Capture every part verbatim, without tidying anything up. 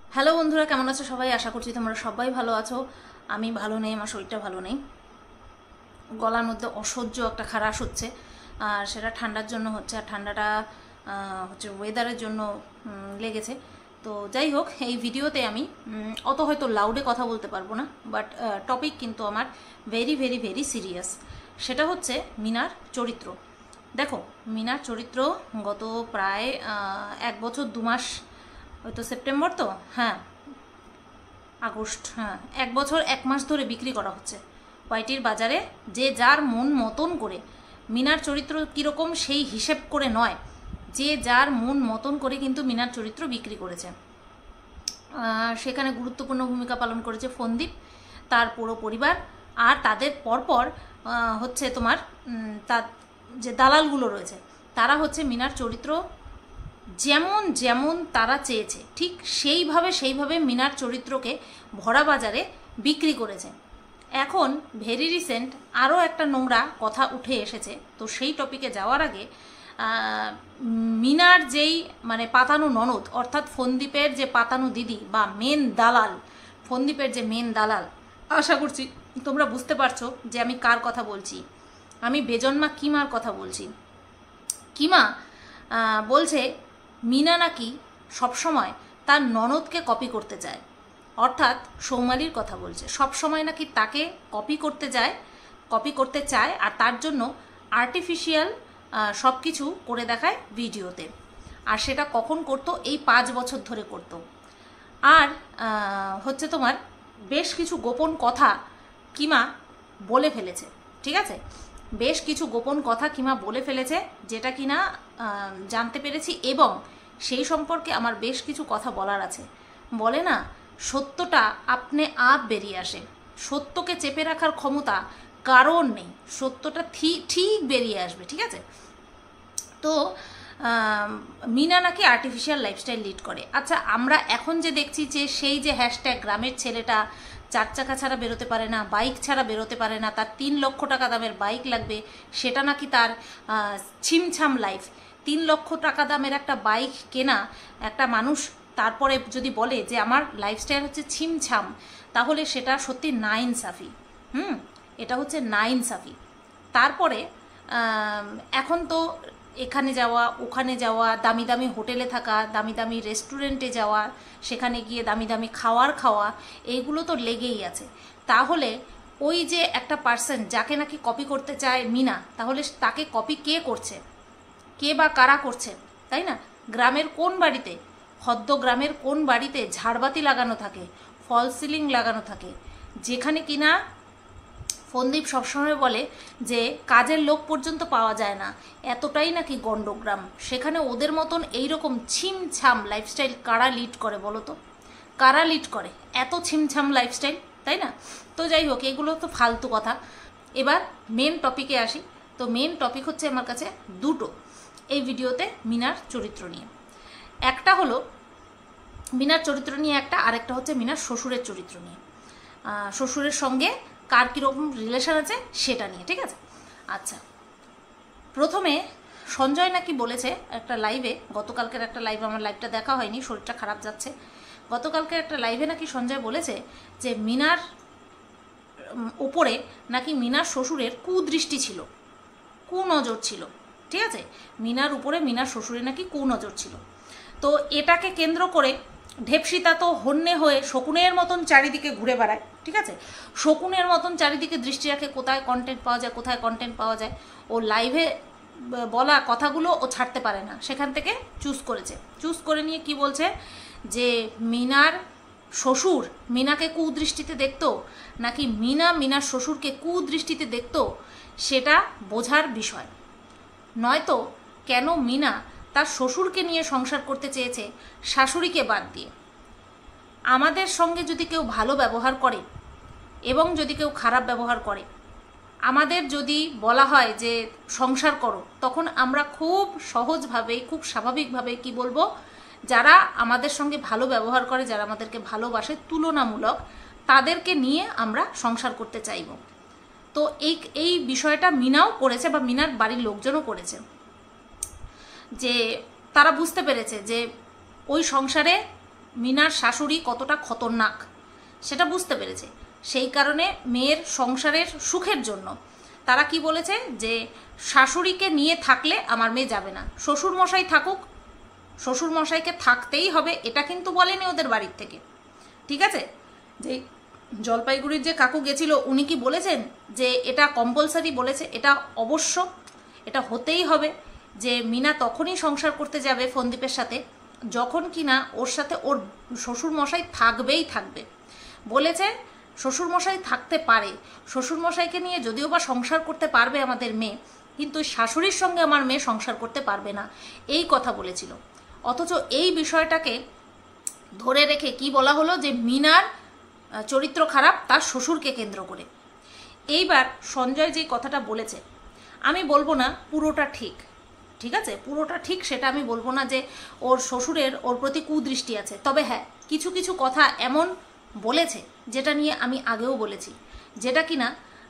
Hello বন্ধুরা, কেমন আছো সবাই? আশা করছি তোমরা সবাই ভালো আছো। আমি ভালো নেই, আমার শরীরটা ভালো নেই। গলার মধ্যে অসহ্য একটা খারাশ হচ্ছে, আর সেটা ঠান্ডার জন্য হচ্ছে। আর ঠান্ডাটা হচ্ছে ওয়েদারের জন্য লেগেছে। তো যাই হোক, এই ভিডিওতে আমি অত হয়তো লাউডে কথা বলতে পারবো না, বাট টপিক কিন্তু আমার ভেরি ভেরি ভেরি সিরিয়াস। সেটা হচ্ছে মিনার চরিত্র। দেখো, মিনার চরিত্র গত প্রায় এক বছর দু মাস, হয়তো সেপ্টেম্বর, তো হ্যাঁ আগস্ট, হ্যাঁ এক বছর এক মাস ধরে বিক্রি করা হচ্ছে ওয়াইটির বাজারে। যে যার মন মতন করে, মিনার চরিত্র কীরকম সেই হিসেব করে নয়, যে যার মন মতন করে কিন্তু মিনার চরিত্র বিক্রি করেছে। সেখানে গুরুত্বপূর্ণ ভূমিকা পালন করেছে ফন্দীপ, তার পুরো পরিবার, আর তাদের পরপর হচ্ছে তোমার তার যে দালালগুলো রয়েছে, তারা হচ্ছে মিনার চরিত্র যেমন যেমন তারা চেয়েছে ঠিক সেইভাবে সেইভাবে মিনার চরিত্রকে ভরা বাজারে বিক্রি করেছে। এখন ভেরি রিসেন্ট আরও একটা নোংরা কথা উঠে এসেছে। তো সেই টপিকে যাওয়ার আগে মিনার যেই মানে পাতানো ননদ, অর্থাৎ ফন্দীপের যে পাতানো দিদি বা মেন দালাল, ফন্দীপের যে মেন দালাল, আশা করছি তোমরা বুঝতে পারছো যে আমি কার কথা বলছি। আমি বেজন্মা কিমার কথা বলছি। কিমা বলছে মিনা নাকি সবসময় তার ননদকে কপি করতে চায়, অর্থাৎ সৌমালির কথা বলছে। সবসময় নাকি তাকে কপি করতে যায় কপি করতে চায় আর তার জন্য আর্টিফিশিয়াল সব কিছু করে দেখায় ভিডিওতে। আর সেটা কখন করতো? এই পাঁচ বছর ধরে করতো। আর হচ্ছে তোমার বেশ কিছু গোপন কথা কিমা বলে ফেলেছে, ঠিক আছে? বেশ কিছু গোপন কথা কিমা বলে ফেলেছে, যেটা কিনা জানতে পেরেছি, এবং সেই সম্পর্কে আমার বেশ কিছু কথা বলার আছে। বলে না, সত্যটা আপনি আপ বেরিয়ে আসে। সত্যকে চেপে রাখার ক্ষমতা কারণ নেই, সত্যটা ঠিক বেরিয়ে আসবে, ঠিক আছে? তো মিনা নাকি আর্টিফিশিয়াল লাইফস্টাইল লিড করে। আচ্ছা, আমরা এখন যে দেখছি যে সেই যে হ্যাশট্যাগ গ্রামের ছেলেটা চার চাকা ছাড়া বেরোতে পারে না, বাইক ছাড়া বেরোতে পারে না, তার তিন লক্ষ টাকা দামের বাইক লাগবে, সেটা নাকি তার ছিমছাম লাইফ। তিন লক্ষ টাকা দামের একটা বাইক কেনা একটা মানুষ তারপরে যদি বলে যে আমার লাইফস্টাইল হচ্ছে ছিমছাম, তাহলে সেটা সত্যি না ইনসাফি। হুম এটা হচ্ছে না ইনসাফি। তারপরে এখন তো এখানে যাওয়া, ওখানে যাওয়া, দামি দামি হোটেলে থাকা, দামি দামি রেস্টুরেন্টে যাওয়া, সেখানে গিয়ে দামি দামি খাওয়ার খাওয়া, এইগুলো তো লেগেই আছে। তাহলে ওই যে একটা পার্সন যাকে নাকি কপি করতে চায় মিনা, তাহলে তাকে কপি কে করছে? কে বা কারা করছে, তাই না? গ্রামের কোন বাড়িতে, হদ্দ গ্রামের কোন বাড়িতে ঝাড়বাতি লাগানো থাকে, ফল সিলিং লাগানো থাকে, যেখানে কিনা ফন্দীপ সবসময় বলে যে কাজের লোক পর্যন্ত পাওয়া যায় না, এতটাই নাকি গণ্ডগ্রাম। সেখানে ওদের মতন এইরকম ছিমছাম লাইফস্টাইল কারা লিড করে বলো তো? কারা লিড করে এত ছিমছাম লাইফস্টাইল, তাই না? তো যাই হোক, এগুলো তো ফালতু কথা। এবার মেন টপিকে আসি। তো মেন টপিক হচ্ছে আমার কাছে দুটো এই ভিডিওতে মিনার চরিত্র নিয়ে। একটা হলো মিনার চরিত্র নিয়ে একটা, আরেকটা হচ্ছে মিনার শ্বশুরের চরিত্র নিয়ে। শ্বশুরের সঙ্গে কার কীরকম রিলেশন আছে সেটা নিয়ে, ঠিক আছে? আচ্ছা, প্রথমে সঞ্জয় নাকি বলেছে একটা লাইভে, গতকালকের একটা লাইভে, আমার লাইভটা দেখা হয়নি, শরীরটা খারাপ যাচ্ছে। গতকালকের একটা লাইভে নাকি সঞ্জয় বলেছে যে মিনার ওপরে নাকি মিনার শ্বশুরের কুদৃষ্টি ছিল, কুনজর ছিল, ঠিক আছে? মিনার উপরে মিনার শ্বশুরের নাকি কুনজর ছিল। তো এটাকে কেন্দ্র করে ঢেপসিতা তো হন্যে হয়ে শকুনের মতন চারিদিকে ঘুরে বেড়ায়, ঠিক আছে? শকুনের মতন চারিদিকে দৃষ্টি রাখে, কোথায় কন্টেন্ট পাওয়া যায়, কোথায় কন্টেন্ট পাওয়া যায়। ও লাইভে বলা কথাগুলো ও ছাড়তে পারে না, সেখান থেকে চুজ করেছে। চুজ করে নিয়ে কি বলছে যে মিনার শ্বশুর মিনাকে কুদৃষ্টিতে দেখতো, নাকি মিনা মিনার শ্বশুরকে কুদৃষ্টিতে দেখতো, সেটা বোঝার বিষয়। নয়তো কেন মিনা তার শ্বশুরকে নিয়ে সংসার করতে চেয়েছে শাশুড়িকে বাদ দিয়ে? আমাদের সঙ্গে যদি কেউ ভালো ব্যবহার করে এবং যদি কেউ খারাপ ব্যবহার করে, আমাদের যদি বলা হয় যে সংসার করো, তখন আমরা খুব সহজভাবে, খুব স্বাভাবিকভাবে কি বলবো, যারা আমাদের সঙ্গে ভালো ব্যবহার করে, যারা আমাদেরকে ভালোবাসে তুলনামূলক, তাদেরকে নিয়ে আমরা সংসার করতে চাইব। তো এই এই বিষয়টা মিনাও করেছে, বা মিনার বাড়ির লোকজনও করেছে, যে তারা বুঝতে পেরেছে যে ওই সংসারে মিনার শাশুড়ি কতটা খতরনাক সেটা বুঝতে পেরেছে। সেই কারণে মেয়ের সংসারের সুখের জন্য তারা কি বলেছে যে শাশুড়িকে নিয়ে থাকলে আমার মেয়ে যাবে না, শ্বশুর মশাই থাকুক, শ্বশুর মশাইকে থাকতেই হবে, এটা কিন্তু বলেনি ওদের বাড়ির থেকে। ঠিক আছে, যে জলপাইগুড়ির যে কাকু গেছিল উনি কি বলেছেন যে এটা কম্পালসারি বলেছে? এটা অবশ্য, এটা হতেই হবে যে মিনা তখনই সংসার করতে যাবে ফন্দীপের সাথে যখন কিনা ওর সাথে ওর শ্বশুর মশাই থাকবেই থাকবে। বলেছে শ্বশুরমশাই থাকতে পারে, শ্বশুরমশাইকে নিয়ে যদিও বা সংসার করতে পারবে আমাদের মেয়ে, কিন্তু শাশুড়ির সঙ্গে আমার মেয়ে সংসার করতে পারবে না, এই কথা বলেছিল। অথচ এই বিষয়টাকে ধরে রেখে কি বলা হলো যে মিনার চরিত্র খারাপ তার শ্বশুরকে কেন্দ্র করে। এইবার সঞ্জয় যে কথাটা বলেছে আমি বলবো না পুরোটা ঠিক, ঠিক আছে, পুরোটা ঠিক সেটা আমি বলবো না যে ওর শ্বশুরের ওর প্রতি কুদৃষ্টি আছে। তবে হ্যাঁ, কিছু কিছু কথা এমন বলেছে যেটা নিয়ে আমি আগেও বলেছি, যেটা কিনা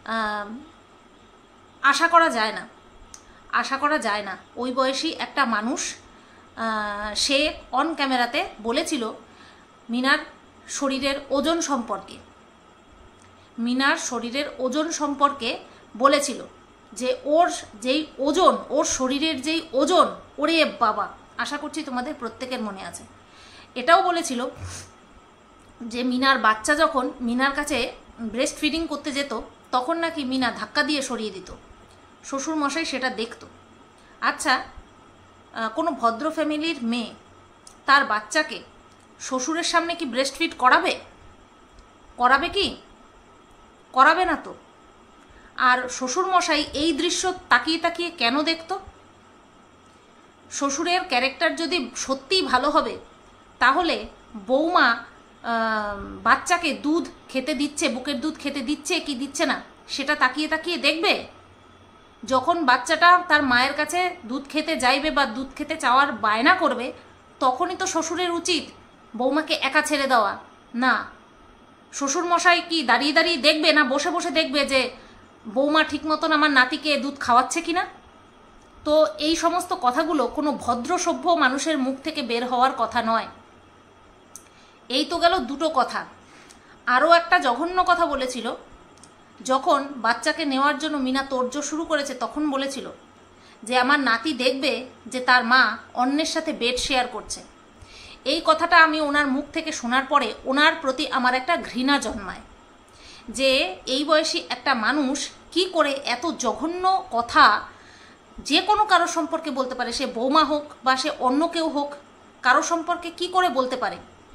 আশা করা যায় না, আশা করা যায় না। ওই বয়সী একটা মানুষ সে অন ক্যামেরাতে বলেছিল মিনার শরীরের ওজন সম্পর্কে, মিনার শরীরের ওজন সম্পর্কে বলেছিল যে ওর যেই ওজন, ওর শরীরের যেই ওজন, ওরে বাবা, আশা করছি তোমাদের প্রত্যেকের মনে আছে। এটাও বলেছিল যে মিনার বাচ্চা যখন মিনার কাছে ব্রেস্ট ফিডিং করতে যেত তখন নাকি মিনা ধাক্কা দিয়ে সরিয়ে দিত, শ্বশুরমশাই সেটা দেখত। আচ্ছা, কোনো ভদ্র ফ্যামিলির মেয়ে তার বাচ্চাকে শ্বশুরের সামনে কি ব্রেস্ট ফিড করাবে? করাবে কি? করাবে না তো। আর শ্বশুরমশাই এই দৃশ্য তাকিয়ে তাকিয়ে কেন দেখত? শ্বশুরের ক্যারেক্টার যদি সত্যিই ভালো হবে তাহলে বৌমা বাচ্চাকে দুধ খেতে দিচ্ছে, বুকের দুধ খেতে দিচ্ছে কি দিচ্ছে না সেটা তাকিয়ে তাকিয়ে দেখবে। যখন বাচ্চাটা তার মায়ের কাছে দুধ খেতে যাইবে বা দুধ খেতে চাওয়ার বায়না করবে তখনই তো শ্বশুরের উচিত বৌমাকে একা ছেড়ে দেওয়া। না, শ্বশুরমশাই কি দাঁড়িয়ে দাঁড়িয়ে দেখবে না বসে বসে দেখবে যে বৌমা ঠিক মতন আমার নাতিকে দুধ খাওয়াচ্ছে কিনা? তো এই সমস্ত কথাগুলো কোনো ভদ্র সভ্য মানুষের মুখ থেকে বের হওয়ার কথা নয়। এই তো গেল দুটো কথা। আরও একটা জঘন্য কথা বলেছিল, যখন বাচ্চাকে নেওয়ার জন্য মিনা তোড়জোড় শুরু করেছে তখন বলেছিল যে আমার নাতি দেখবে যে তার মা অন্যের সাথে বেড শেয়ার করছে। এই কথাটা আমি ওনার মুখ থেকে শোনার পরে ওনার প্রতি আমার একটা ঘৃণা জন্মায় যে এই বয়সী একটা মানুষ কি করে এত জঘন্য কথা যে কোনো কারো সম্পর্কে বলতে পারে, সে বৌমা হোক বা সে অন্য কেউ হোক, কারো সম্পর্কে কি করে বলতে পারে?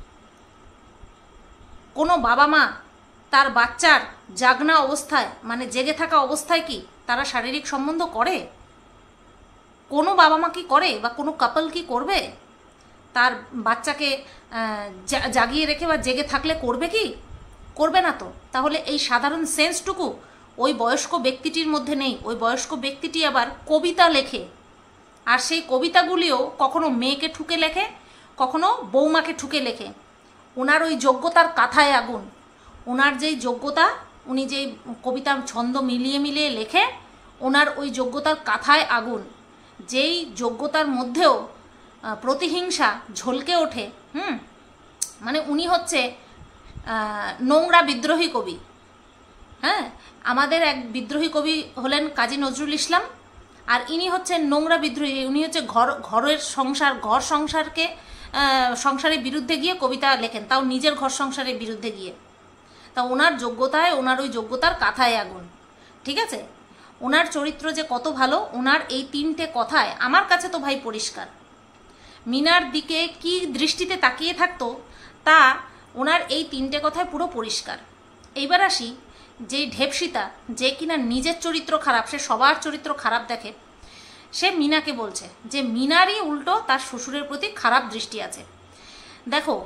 কোনো বাবা মা তার বাচ্চার জাগনা অবস্থায়, মানে জেগে থাকা অবস্থায় কি তারা শারীরিক সম্বন্ধ করে? কোনো বাবা মা কি করে বা কোনো কাপল কি করবে? তার বাচ্চাকে জাগিয়ে রেখে বা জেগে থাকলে করবে কি? করবে না তো। তাহলে এই সাধারণ সেন্সটুকু ওই বয়স্ক ব্যক্তিটির মধ্যে নেই। ওই বয়স্ক ব্যক্তিটি আবার কবিতা লেখে, আর সেই কবিতাগুলিও কখনো মেয়েকে ঠুকে লেখে, কখনো বৌমাকে ঠুকে লেখে। ওনার ওই যোগ্যতার কাথায় আগুন, ওনার যেই যোগ্যতা, উনি যেই কবিতা ছন্দ মিলিয়ে মিলিয়ে লেখে, ওনার ওই যোগ্যতার কাথায় আগুন। যেই যোগ্যতার মধ্যেও প্রতিহিংসা ঝলকে ওঠে। হুম মানে উনি হচ্ছে নোংরা বিদ্রোহী কবি। হ্যাঁ, আমাদের এক বিদ্রোহী কবি হলেন কাজী নজরুল ইসলাম, আর ইনি হচ্ছেন নোংরা বিদ্রোহী। উনি হচ্ছে ঘর ঘরের সংসার ঘর সংসারকে সংসারের বিরুদ্ধে গিয়ে কবিতা লেখেন, তাও নিজের ঘর সংসারের বিরুদ্ধে গিয়ে। তা ওনার যোগ্যতায়, ওনার ওই যোগ্যতার কাথায় আগুন। ঠিক আছে, ওনার চরিত্র যে কত ভালো ওনার এই তিনটে কথায় আমার কাছে তো ভাই পরিষ্কার। মিনার দিকে কি দৃষ্টিতে তাকিয়ে থাকতো তা ওনার এই তিনটে কথায় পুরো পরিষ্কার। এইবার আসি যে ঢেপসিতা, যে কিনা নিজের চরিত্র খারাপ, সে সবার চরিত্র খারাপ দেখে, সে মিনাকে বলছে যে মিনারই উল্টো তার শ্বশুরের প্রতি খারাপ দৃষ্টি আছে। দেখো,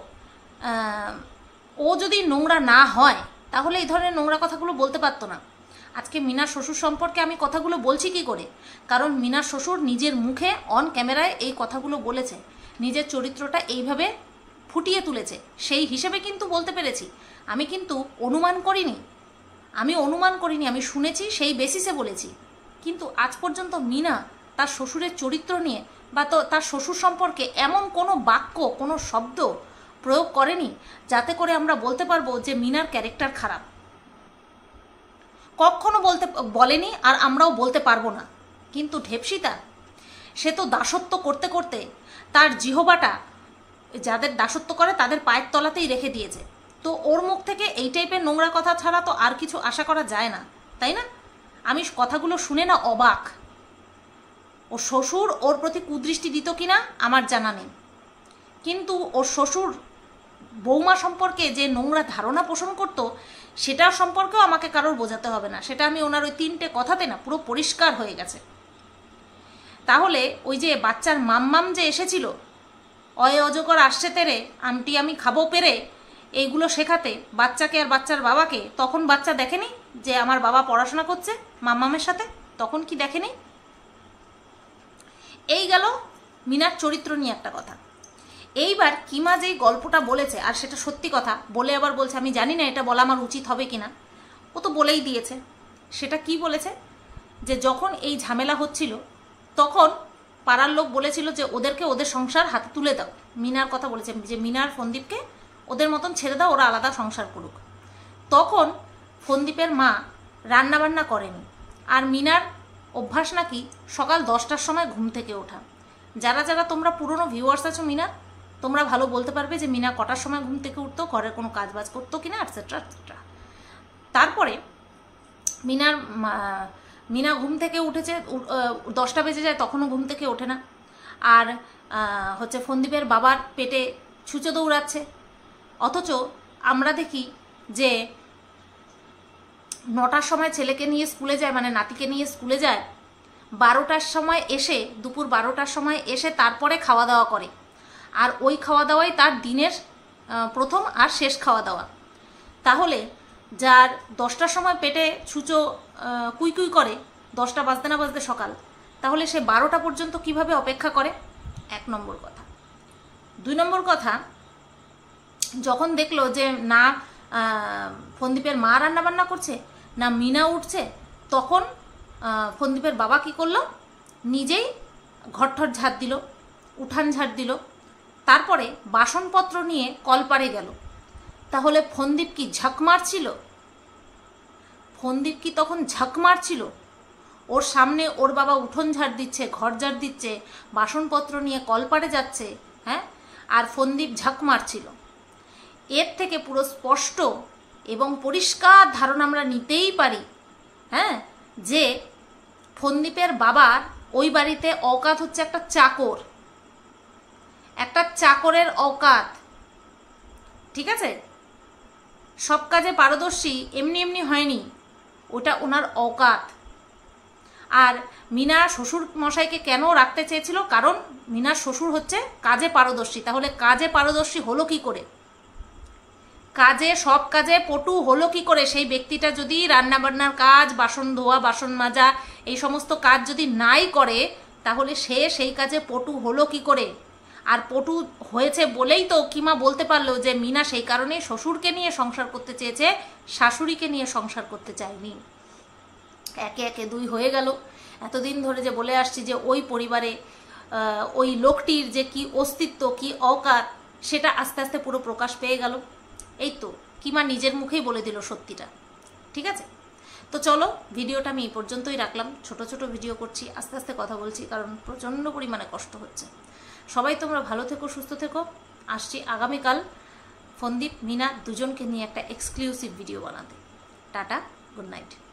ও যদি নোংরা না হয় তাহলে এই ধরনের নোংরা কথাগুলো বলতে পারতো না। আজকে মিনার শ্বশুর সম্পর্কে আমি কথাগুলো বলছি কি করে? কারণ মিনার শ্বশুর নিজের মুখে অন ক্যামেরায় এই কথাগুলো বলেছে, নিজের চরিত্রটা এইভাবে ফুটিয়ে তুলেছে, সেই হিসেবে কিন্তু বলতে পেরেছি। আমি কিন্তু অনুমান করিনি, আমি অনুমান করিনি আমি শুনেছি, সেই বেসিসে বলেছি। কিন্তু আজ পর্যন্ত মিনা তার শ্বশুরের চরিত্র নিয়ে বা তো তার শ্বশুর সম্পর্কে এমন কোনো বাক্য, কোনো শব্দ প্রয়োগ করেনি যাতে করে আমরা বলতে পারবো যে মিনার ক্যারেক্টার খারাপ। কখনো বলতে বলেনি, আর আমরাও বলতে পারবো না। কিন্তু ঢেপসিতা সে তো দাসত্ব করতে করতে তার জিহবাটা যাদের দাসত্ব করে তাদের পায়ের তলাতেই রেখে দিয়েছে। তো ওর মুখ থেকে এই টাইপের নোংরা কথা ছাড়া তো আর কিছু আশা করা যায় না, তাই না? আমি কথাগুলো শুনে না অবাক। ওর শ্বশুর ওর প্রতি কুদৃষ্টি দিত কিনা আমার জানা নেই, কিন্তু ওর শ্বশুর বৌমা সম্পর্কে যে নোংরা ধারণা পোষণ করতো সেটা সম্পর্কেও আমাকে কারোর বোঝাতে হবে না। সেটা আমি ওনার ওই তিনটে কথাতে না পুরো পরিষ্কার হয়ে গেছে। তাহলে ওই যে বাচ্চার মাম্মাম যে এসেছিল, অয়ে অজগর আসছে তেরে আমটি আমি খাবো পেরে, এইগুলো শেখাতে বাচ্চাকে আর বাচ্চার বাবাকে, তখন বাচ্চা দেখেনি যে আমার বাবা পড়াশোনা করছে মাম্মামের সাথে? তখন কি দেখেনি? এই গেল মিনার চরিত্র নিয়ে একটা কথা। এইবার কিমা যেই গল্পটা বলেছে, আর সেটা সত্যি কথা বলে আবার বলছে আমি জানি না এটা বলা আমার উচিত হবে কিনা, ও তো বলেই দিয়েছে। সেটা কি বলেছে, যে যখন এই ঝামেলা হচ্ছিল তখন পাড়ার লোক বলেছিল যে ওদেরকে ওদের সংসার হাতে তুলে দাও। মিনার কথা বলেছে যে মিনার ফন্দীপকে ওদের মতন ছেড়ে দাও, ওরা আলাদা সংসার করুক। তখন ফন্দীপের মা রান্নাবান্না করেনি, আর মিনার অভ্যাস নাকি সকাল দশটার সময় ঘুম থেকে ওঠা। যারা যারা তোমরা পুরনো ভিউয়ার্স আছো মিনার, তোমরা ভালো বলতে পারবে যে মিনা কটার সময় ঘুম থেকে উঠতো, ঘরের কোনো কাজ বাজ করতো কিনা, এটসেট্রা এটসেট্রা। তারপরে মিনার মিনা ঘুম থেকে উঠেছে, দশটা বেজে যায় তখনও ঘুম থেকে ওঠে না। আর হচ্ছে ফন্দীপের বাবার পেটে ছুঁচো দৌড়াচ্ছে। অথচ আমরা দেখি যে নটার সময় ছেলেকে নিয়ে স্কুলে যায়, মানে নাতিকে নিয়ে স্কুলে যায়, বারোটার সময় এসে দুপুর বারোটার সময় এসে তারপরে খাওয়া দাওয়া করে। আর ওই খাওয়া দাওয়াই তার দিনের প্রথম আর শেষ খাওয়া দাওয়া। তাহলে যার দশটার সময় পেটে ছুঁচো কুই কুই করে, দশটা বাজতে না বাজতে সকাল, তাহলে সে বারোটা পর্যন্ত কিভাবে অপেক্ষা করে? এক নম্বর কথা। দুই নম্বর কথা, যখন দেখলো যে না ফন্দীপের মা রান্নাবান্না করছে না মিনা উঠছে, তখন ফন্দীপের বাবা কি করলো, নিজেই ঘরঠর ঝাড় দিল, উঠান ঝাড় দিল, তারপরে বাসনপত্র নিয়ে কলপারে গেল। তাহলে ফন্দীপ কি ঝাঁক মারছিল? ফন্দীপ কি তখন ঝাঁক মারছিল? ওর সামনে ওর বাবা উঠোন ঝাড় দিচ্ছে, ঘর ঝাড় দিচ্ছে, বাসনপত্র নিয়ে কলপারে যাচ্ছে, হ্যাঁ, আর ফন্দীপ ঝাঁক মারছিল। এর থেকে পুরো স্পষ্ট এবং পরিষ্কার ধারণা আমরা নিতেই পারি, হ্যাঁ, যে ফন্দীপের বাবার ওই বাড়িতে অকাত হচ্ছে একটা চাকর, একটা চাকরের অকাত, ঠিক আছে? সব কাজে পারদর্শী এমনি এমনি হয়নি, ওটা ওনার অকাত। আর মিনা শ্বশুর মশাইকে কেন রাখতে চেয়েছিল? কারণ মিনার শ্বশুর হচ্ছে কাজে পারদর্শী। তাহলে কাজে পারদর্শী হলো কি করে? কাজে সব কাজে পটু হলো কি করে? সেই ব্যক্তিটা যদি রান্নাবান্নার কাজ, বাসন ধোয়া, বাসন মাজা, এই সমস্ত কাজ যদি নাই করে, তাহলে সে সেই কাজে পটু হলো কি করে? আর পটু হয়েছে বলেই তো কিমা বলতে পারলো যে মিনা সেই কারণে শ্বশুরকে নিয়ে সংসার করতে চেয়েছে, শাশুড়িকে নিয়ে সংসার করতে চায়নি। একে একে দুই হয়ে গেল। এতদিন ধরে যে বলে আসছি যে ওই পরিবারে ওই লোকটির যে কি অস্তিত্ব, কি অকাত, সেটা আস্তে আস্তে পুরো প্রকাশ পেয়ে গেল। এই তো কিমা নিজের মুখেই বলে দিল সত্যিটা, ঠিক আছে? তো চলো, ভিডিওটা আমি এই পর্যন্তই রাখলাম। ছোট ছোট ভিডিও করছি, আস্তে আস্তে কথা বলছি, কারণ প্রচণ্ড পরিমাণে কষ্ট হচ্ছে। সবাই তোমরা ভালো থেকো, সুস্থ থেকো। আসছি আগামীকাল ফন্দীপ মিনা দুজনকে নিয়ে একটা এক্সক্লুসিভ ভিডিও বানাতে। Tata, good night.